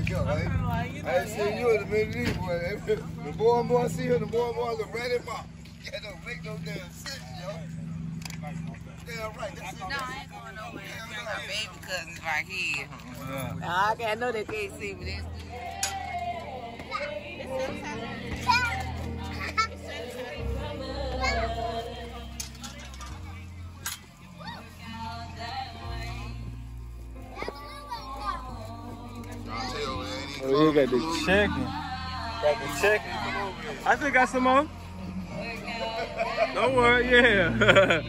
I ain't seen you in a minute either, boy. The boy see her, the boy look ready for. Yeah, don't make no damn sense, yo. Damn right. That's No, I ain't going nowhere. My baby cousins right here. I know they can't see me. Oh, you got the chicken. Got the chicken. I still got some more. Don't worry, yeah.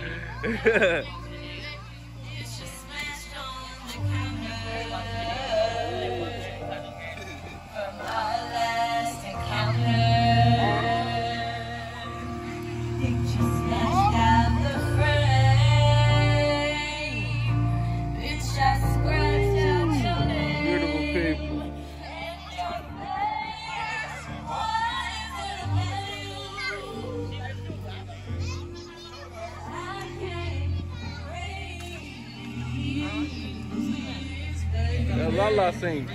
Lala sing.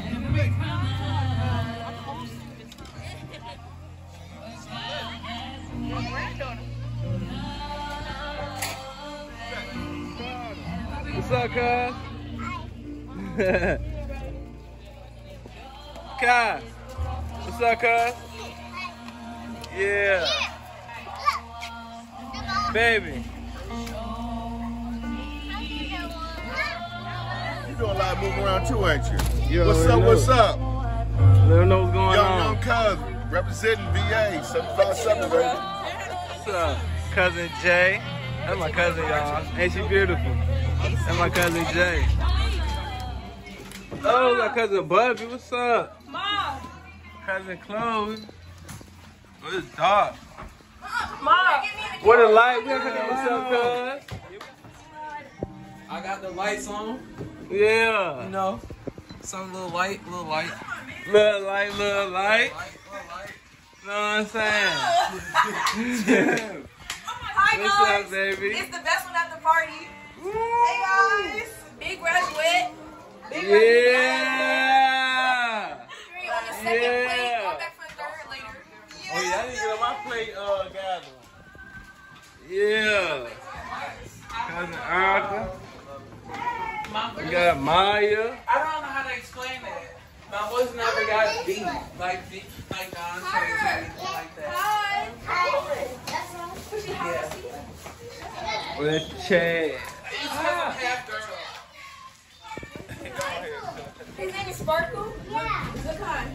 What's up, cuz? Kai, what's up, cuz? Yeah. Baby. doing a lot of moving around too, ain't you? Yo, what's up? What's up? Let them know what's going on. Young cousin, representing VA, 757, baby. What's up? Cousin Jay. That's my cousin, y'all. Ain't she beautiful? That's my cousin Jay. Oh, my cousin Bubby. What's up? Mom. Cousin Chloe. Oh, it's dark. Mom. What a light. We gotta cut the light on, cuz. I got the lights on. Yeah. You know, some little light. Little light. Know what I'm saying? Hi, guys. What's up, baby? It's the best one at the party. Woo. Hey, guys. Big graduate. Big Yeah. graduate. On the second plate. Come back for the third later. Oh, yeah, I need to get on my plate, gather. Yeah. Cousin Erica. We got Maya. I don't know how to explain that. My voice never got deep, like Dante or anything like that. Yeah. Well, that's Chad. His name is Sparkle? Yeah. Good kind.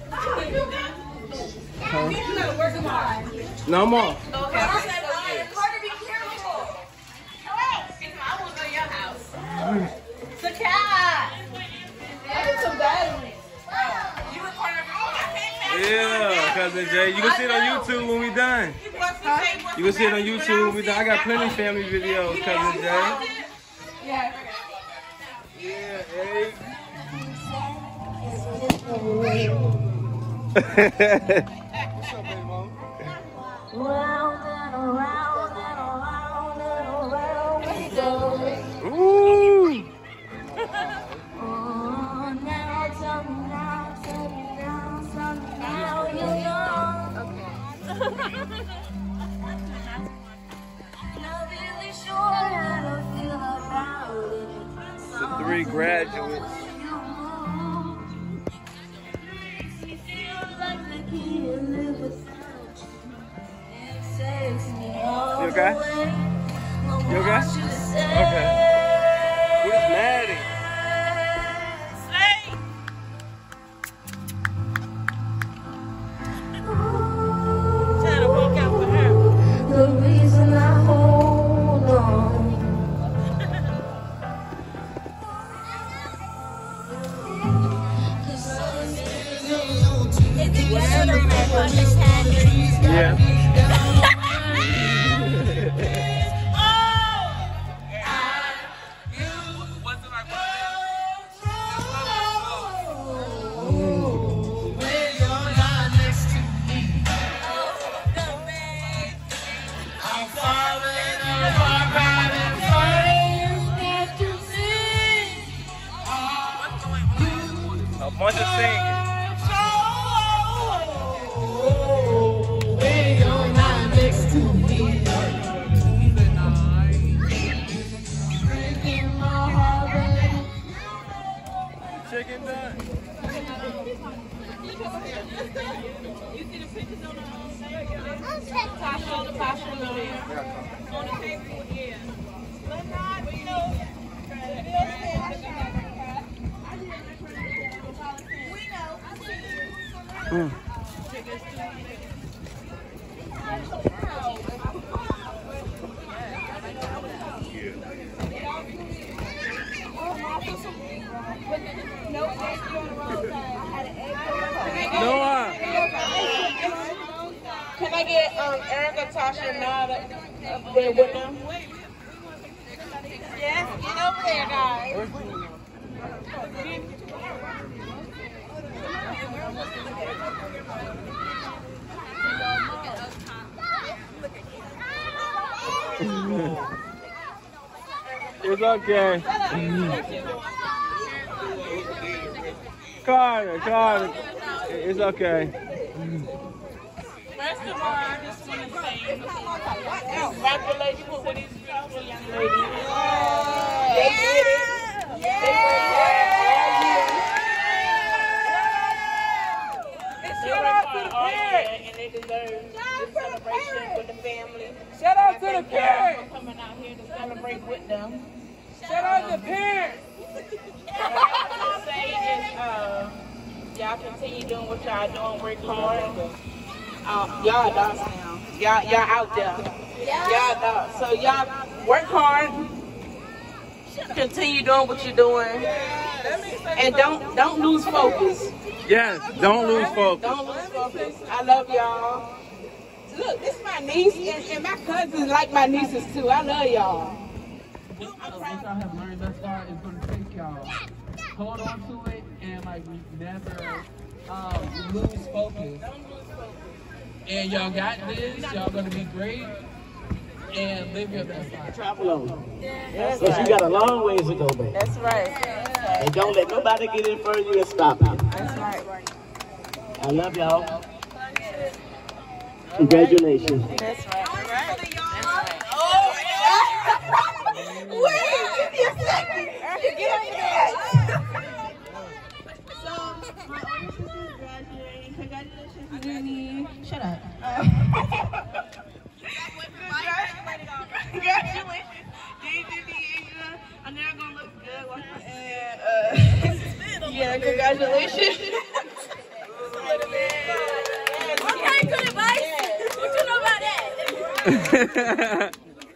Huh? You gotta work him hard. No more. Okay. Carter, be careful. I will go to your house. The cat. I did some bad ones. You recorded Yeah, Cousin Jay. You can see it on YouTube when we done. You can see it on YouTube when we done. I got plenty of family videos, Cousin Jay. Yeah. Yeah, hey. What's up, baby mom? Round and around and around and around we go. Ooh. Oh, now tell me now, tell me now, tell me now you're young. Okay. Not really sure how to feel about it. The 3 graduates. You okay? You okay? Okay. Where's Maddie? Trying to walk out with her. The reason I hold on. Yeah. A bunch of singing. getting done. You see the pictures on the Tasha on the on the table, yeah. But not, you know, we know. Noah. Can I get Erica, Tasha, and Nada up there with them? Yes, get over there, guys. It's okay. Carter, it's okay. First of all, I just want to say congratulations to these beautiful young ladies. They did it. They worked hard all year, and they deserve this celebration with the family. Shout out to the parents. For coming out here to celebrate with them. Shout out to the parents. What I can say is, y'all continue doing what y'all doing, work hard. Y'all adults now. Y'all out there. Y'all adults. So y'all work hard. Continue doing what you're doing. And don't lose focus. Yes, don't lose focus. Don't lose focus. I love y'all. Look, this is my niece, and my cousins like my nieces too. I love y'all. What y'all have learned thus far is going to take y'all. Hold on to it and like never lose focus. And y'all got this. Y'all going to be great. And live your best life. Travel on. Because you got a long ways to go, baby. That's right. And don't let nobody get in front of you and stop you. That's right. I love y'all. Congratulations. That's right. All right. Oh, wait, give me a second. Give me that. So, my older sister is graduating. Congratulations, Jenny. Shut up. Congratulations, Deja. I know you're gonna look good. And yeah, congratulations. Okay, good advice. What you know about that?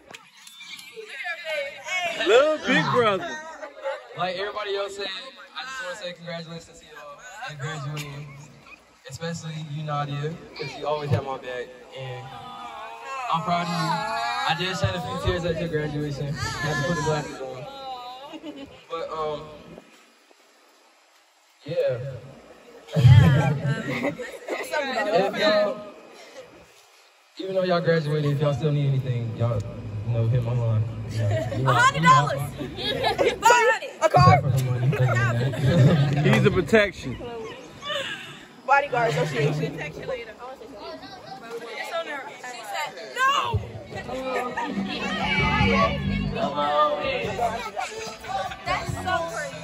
Little big brother. Like everybody else said, I just want to say congratulations to y'all and graduating. Especially you, Nadia, because you always have my back. And I'm proud of you. I did shed a few tears at your graduation. I had to put the glasses on. But, yeah. If y'all, even though y'all graduated, if y'all still need anything, y'all, you know, hit my line. $100. A car. He's a protection. Bodyguard Association. No! That's so pretty.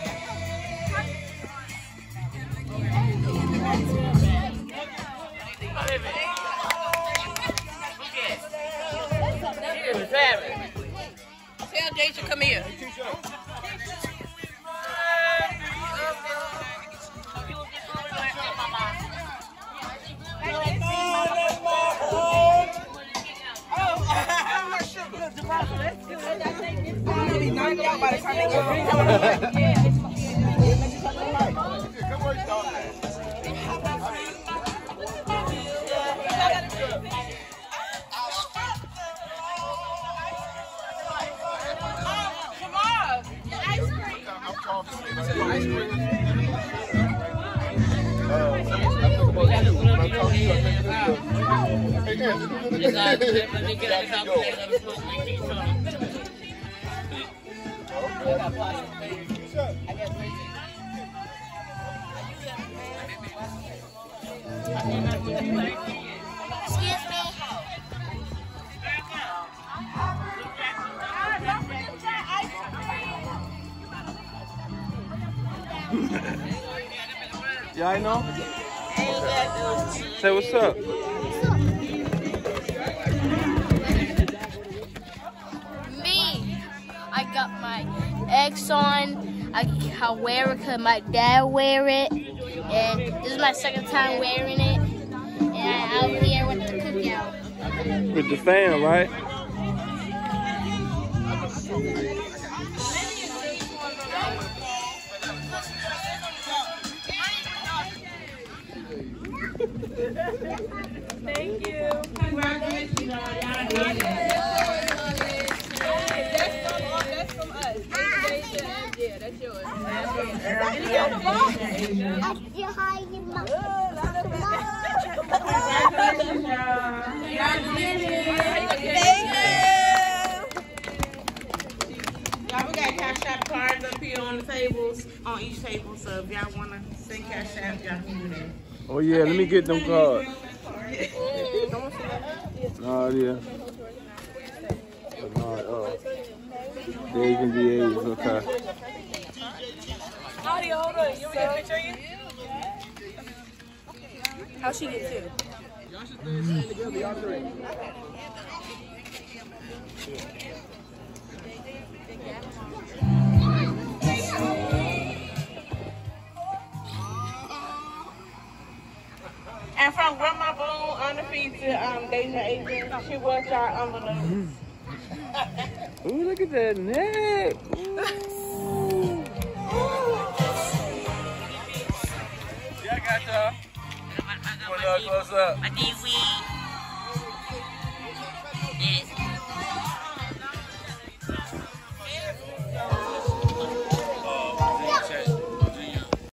Tell Deja, come here. Excuse me. Y'all know? Say what's up. Me, I got my X on. I wear it because my dad wear it. And this is my second time wearing it. And I'm out here with the cookout. With the fam, right? Thank you. Congratulations. That's from us. Yeah, that's yours. Y'all, we got Cash App cards up here on the tables, on each table. So if y'all want to send Cash App, y'all can do that. Oh yeah, let me get them cards. Oh yeah. Oh. There you can be A's, okay. Claudia, hold on. You want to get a picture of you? How'd she get two? Y'all should stand together, y'all three. And from Grandma Boone on the feet to Deja Adrian, she was our envelope. Ooh, look at that neck. Ooh. Yeah, I got y'all. Close up.